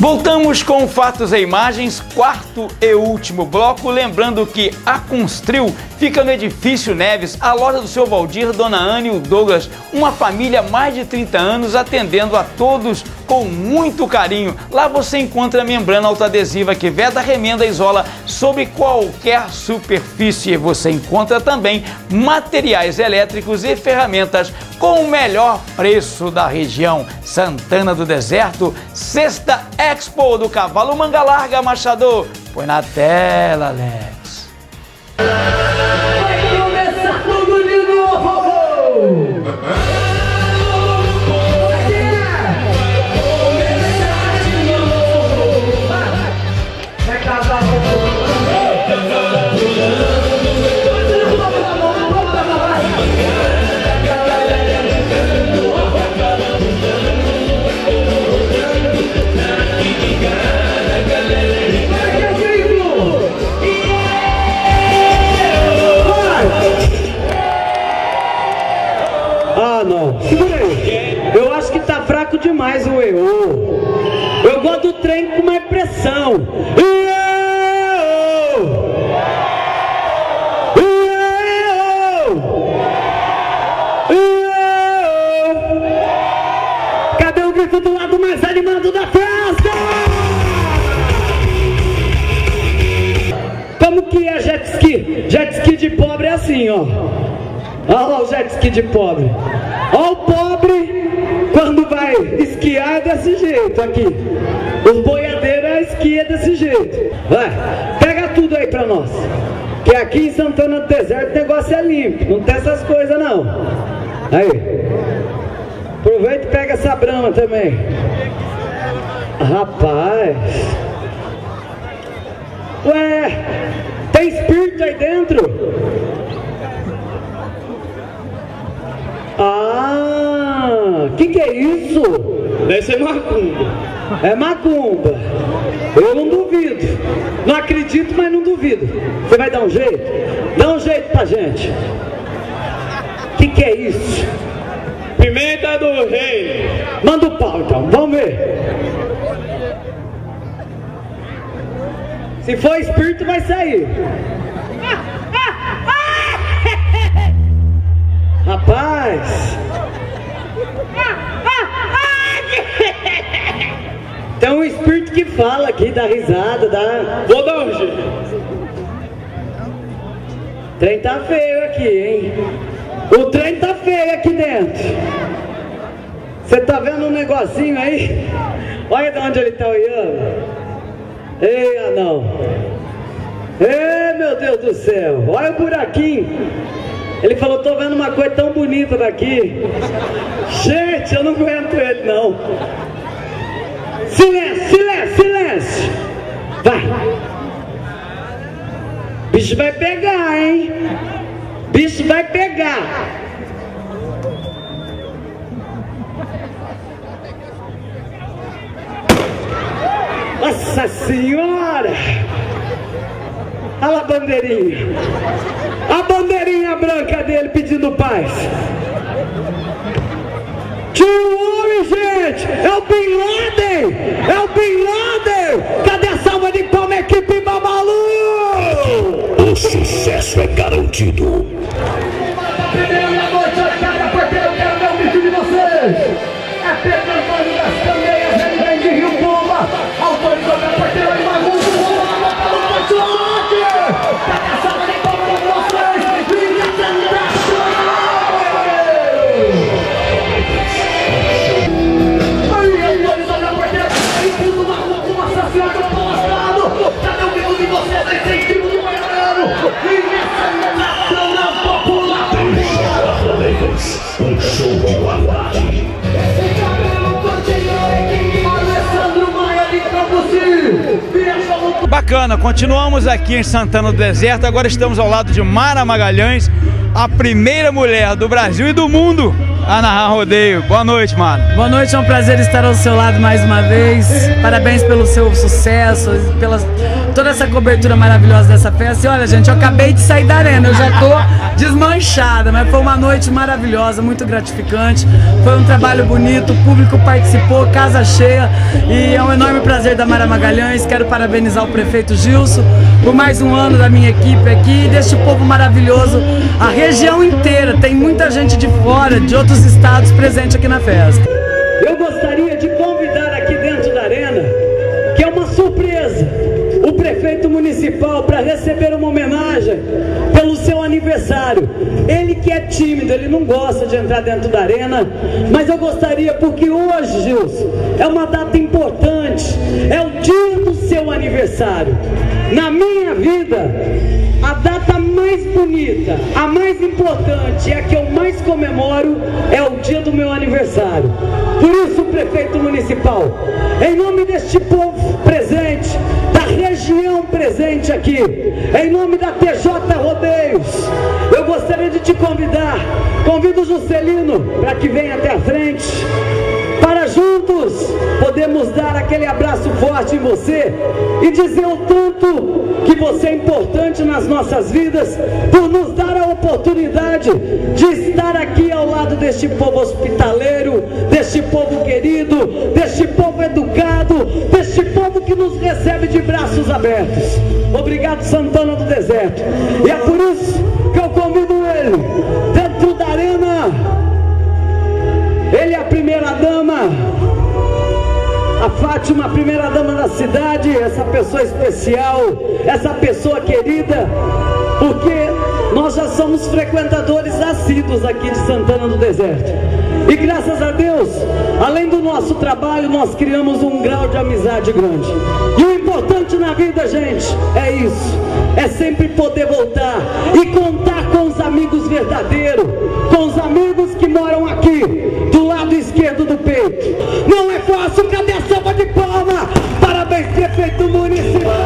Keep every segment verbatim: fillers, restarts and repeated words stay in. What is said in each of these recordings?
Voltamos com Fatos e Imagens, quarto e último bloco, lembrando que a Constril fica no Edifício Neves, a loja do seu Valdir, Dona Ana e o Douglas, uma família há mais de trinta anos atendendo a todos com muito carinho. Lá você encontra a membrana autoadesiva que veda, remenda e isola sobre qualquer superfície. Você encontra também materiais elétricos e ferramentas com o melhor preço da região. Santana do Deserto, Sexta Expo do Cavalo Manga Larga, Machado. Põe na tela, Alex. Vai começar tudo de novo! Vai casar Ah, não. Segura aí. Eu acho que tá fraco demais o E O. Eu gosto do trem com mais pressão. E O! E O! E O! Cadê o grito do lado mais animado da festa? Como que é jet ski? Jet ski de pobre é assim, ó. Olha lá o jet ski de pobre. Olha o pobre quando vai esquiar é desse jeito aqui. Os boiadeiros esquia desse jeito. Vai, pega tudo aí pra nós. Que aqui em Santana do Deserto o negócio é limpo. Não tem essas coisas não. Aí. Aproveita e pega essa brama também. Rapaz. Ué, tem espírito aí dentro? Ah, que que é isso? Deve ser macumba. É macumba. Eu não duvido. Não acredito, mas não duvido. Você vai dar um jeito? Dá um jeito pra gente. Que que é isso? Pimenta do rei. Manda o pau então, vamos ver. Se for espírito vai sair. Rapaz! Tem um espírito que fala aqui, dá risada, dá... Vou dar um jeito. O trem tá feio aqui, hein? O trem tá feio aqui dentro. Você tá vendo um negocinho aí? Olha de onde ele tá olhando. Ei, anão. Ei, meu Deus do céu. Olha o buraquinho. Ele falou, tô vendo uma coisa tão bonita daqui. Gente, eu não aguento ele não. Silêncio, silêncio, silêncio. Vai. Bicho vai pegar, hein? Bicho vai pegar. Nossa Senhora. Olha a bandeirinha. A bandeirinha branca dele pedindo paz. Tira o homem, gente! É o Bin Laden! É o Bin Laden! Cadê a salva de palma, equipe Babalu? O sucesso é garantido. Primeiro da noite, olha, porque eu quero ver o bicho de vocês! É Pedro Antônio das Candeias, ele vem de Rio Pomba, autorizou da porteira de bagunça, vamos lá, pelo Portilante! Cadê a salva de palma de vocês? Liga Tentação! Aí, autorizou da porteira, empurra uma rua com um assassinato postado! Cadê o bicho de vocês? É incentivo do Baiano! Liga Tentação na popular! Um show de qualidade. Bacana, continuamos aqui em Santana do Deserto, agora estamos ao lado de Mara Magalhães, a primeira mulher do Brasil e do mundo a narrar rodeio. Boa noite, Mara. Boa noite, é um prazer estar ao seu lado mais uma vez. Parabéns pelo seu sucesso, pela toda essa cobertura maravilhosa dessa festa. E olha, gente, eu acabei de sair da arena, eu já tô desmanchada, mas foi uma noite maravilhosa, muito gratificante. Foi um trabalho bonito, o público participou, casa cheia, e é um enorme prazer da Mara Magalhães. Quero parabenizar o prefeito Gilson por mais um ano da minha equipe aqui, deste povo maravilhoso, a região inteira, tem muita gente de fora, de outros estados presente aqui na festa. Eu gostaria de convidar aqui dentro da arena, que é uma surpresa, o prefeito municipal para receber uma homenagem pelo seu aniversário. Ele que é tímido, ele não gosta de entrar dentro da arena, mas eu gostaria, porque hoje, Gilson, é uma data importante, é o dia do seu aniversário. Na minha vida, a data mais bonita, a mais importante, é a que eu mais comemoro, é o dia do meu aniversário. Por isso, prefeito municipal, em nome deste povo presente, da região presente aqui, em nome da T J Rodeios, eu gostaria de te convidar, convido o Juscelino para que venha até a frente, para juntos podemos dar aquele abraço forte em você e dizer o tanto que você é importante nas nossas vidas, por nos dar a oportunidade de estar aqui ao lado deste povo hospitaleiro, deste povo querido, deste povo educado, deste povo que nos recebe de braços abertos. Obrigado, Santana do Deserto. E é por isso que eu convido ele dentro da arena. Ele é a primeira dama, a Fátima, a primeira dama da cidade, essa pessoa especial, essa pessoa querida, porque nós já somos frequentadores assíduos aqui de Santana do Deserto. E graças a Deus, além do nosso trabalho, nós criamos um grau de amizade grande. E o importante na vida, gente, é isso, é sempre poder voltar e contar com os amigos verdadeiros, com os amigos que moram aqui, do lado esquerdo do peito. Não é fácil, cadê a salva de palma? Parabéns, prefeito municipal!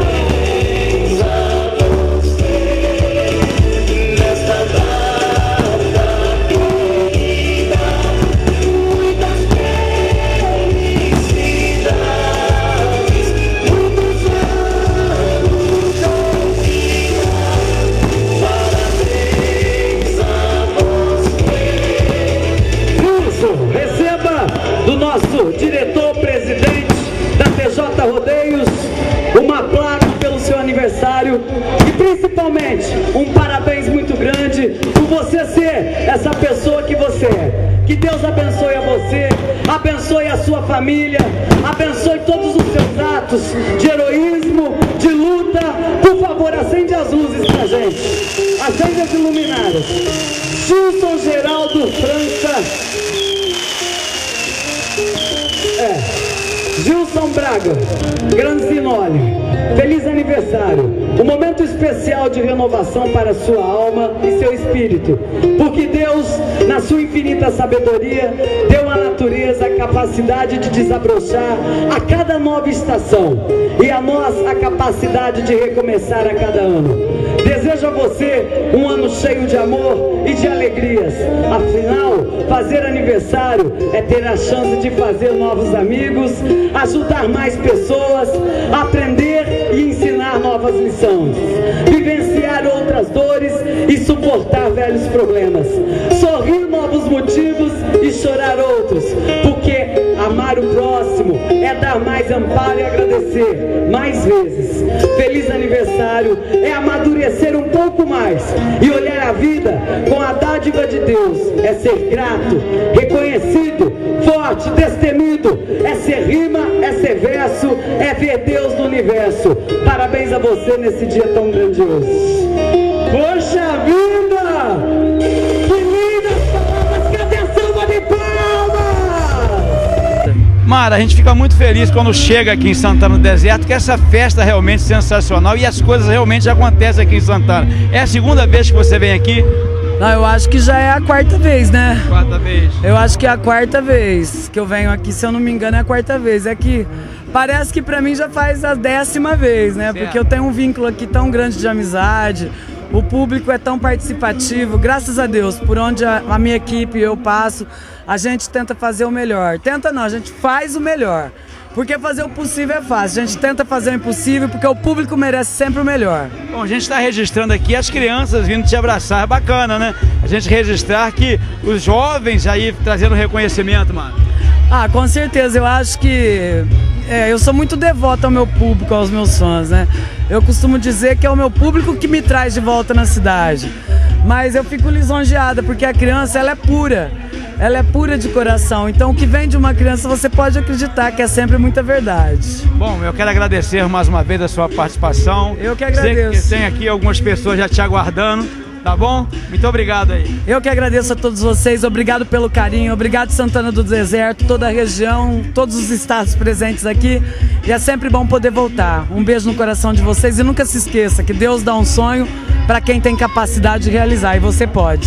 Do nosso diretor-presidente da T J Rodeios, uma placa pelo seu aniversário e principalmente um parabéns muito grande por você ser essa pessoa que você é. Que Deus abençoe a você, abençoe a sua família, abençoe todos os seus atos de heroísmo, de luta. Por favor, acende as luzes pra gente, acende as iluminadas. Gilson Geraldo França. É, Gilson Braga, Granzinoli, feliz aniversário, um momento especial de renovação para sua alma e seu espírito, porque Deus, na sua infinita sabedoria, deu à natureza a capacidade de desabrochar a cada nova estação, e a nós a capacidade de recomeçar a cada ano. Desejo a você um ano cheio de amor e de alegrias. Afinal, fazer aniversário é ter a chance de fazer novos amigos, ajudar mais pessoas, aprender e ensinar novas lições, vivenciar outras dores e suportar velhos problemas, sorrir novos motivos e chorar outros, porque amar o próximo é dar mais amparo e agradecer mais vezes. Feliz aniversário é amadurecer um pouco mais e olhar a vida com a dádiva de Deus, é ser grato, reconhecido, forte, destemido, é ser rima, é ser verso, é ver Deus no universo. Parabéns a você nesse dia tão grandioso. Poxa vida! Que lindas palavras! Cadê a salva de palmas? Mara, a gente fica muito feliz quando chega aqui em Santana do Deserto, que essa festa é realmente sensacional e as coisas realmente acontecem aqui em Santana. É a segunda vez que você vem aqui? Não, eu acho que já é a quarta vez, né? Quarta vez. Eu acho que é a quarta vez que eu venho aqui, se eu não me engano é a quarta vez. É que parece que pra mim já faz a décima vez, né? Porque eu tenho um vínculo aqui tão grande de amizade, o público é tão participativo, graças a Deus, por onde a, a minha equipe e eu passo, a gente tenta fazer o melhor. Tenta não, a gente faz o melhor. Porque fazer o possível é fácil. A gente tenta fazer o impossível porque o público merece sempre o melhor. Bom, a gente está registrando aqui as crianças vindo te abraçar. É bacana, né? A gente registrar que os jovens aí trazendo reconhecimento, mano. Ah, com certeza. Eu acho que... É, eu sou muito devoto ao meu público, aos meus fãs, né? Eu costumo dizer que é o meu público que me traz de volta na cidade. Mas eu fico lisonjeada porque a criança, ela é pura. Ela é pura de coração. Então o que vem de uma criança você pode acreditar que é sempre muita verdade. Bom, eu quero agradecer mais uma vez a sua participação. Eu que agradeço. Sei que tem aqui algumas pessoas já te aguardando. Tá bom? Muito obrigado aí. Eu que agradeço a todos vocês, obrigado pelo carinho, obrigado Santana do Deserto, toda a região, todos os estados presentes aqui. E é sempre bom poder voltar. Um beijo no coração de vocês e nunca se esqueça que Deus dá um sonho para quem tem capacidade de realizar, e você pode.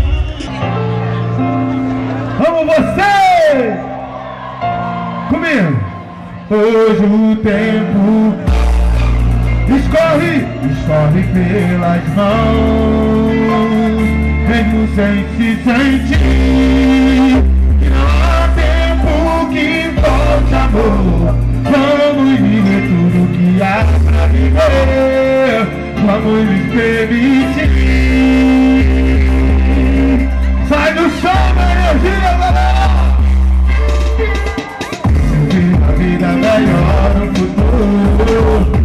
Vamos vocês! Comigo! Hoje o tempo escorre, escorre pelas mãos, mesmo sem se sentir. E não há tempo que volte, amor. Vamos viver tudo que há pra viver. Vamos nos permitir. Sai do chão da energia, galera! Viver a vida melhor no futuro.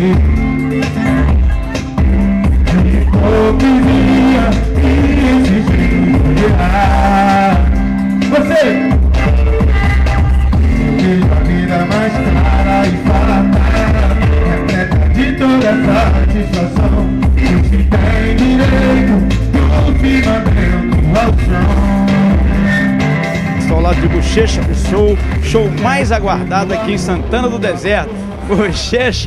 Hipocrisia e esse jeito de errar. Você vejo a vida mais clara e farta, repleta de toda satisfação. E se tem direito do firmamento ao chão. Estou ao lado de Bochecha, show, show mais aguardado aqui em Santana do Deserto. Bochecha.